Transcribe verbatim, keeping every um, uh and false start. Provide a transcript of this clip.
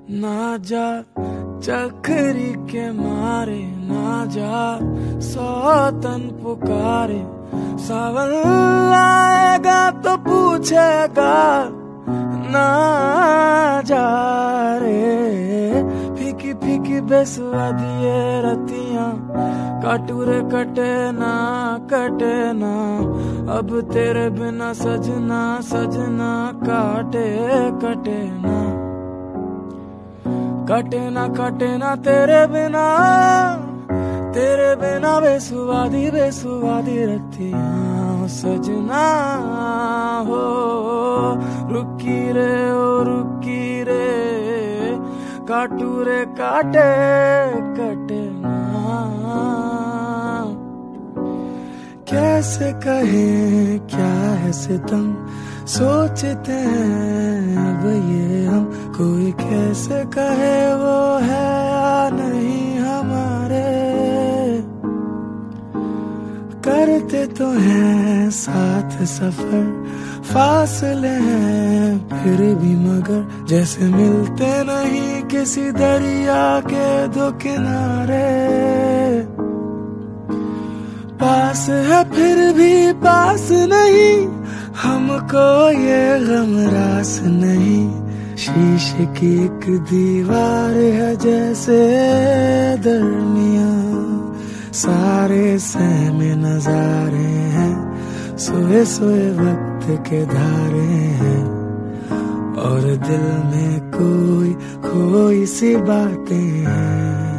ना जा चखरी के मारे, ना जा सौतन पुकारे। सावन आएगा तो पूछेगा ना जा रे। फीकी फीकी बेसुआदी ये रतियां, काटूरे कटे ना कटे ना। अब तेरे बिना सजना सजना काटे कटे ना। कटे ना कटे ना तेरे बिना, तेरे बिना बेसुवादी बेसुवादी रतियां सजना हो। रुकी रे ओ रुकी रे, काटू रे काटे कटे ना। कैसे कहे क्या है सितम, सोचते हैं अब ये हम। कोई कैसे कहे वो है या नहीं हमारे। करते तो हैं साथ सफर, फासले हैं फिर भी मगर। जैसे मिलते नहीं किसी दरिया के दो किनारे। पास है फिर भी पास नहीं, हमको ये गम रास नहीं। शीशे की एक दीवार है जैसे दरमियां, सारे सहमे नजारे हैं। सोए सोए वक्त के धारे हैं, और दिल में कोई कोई सी बातें हैं।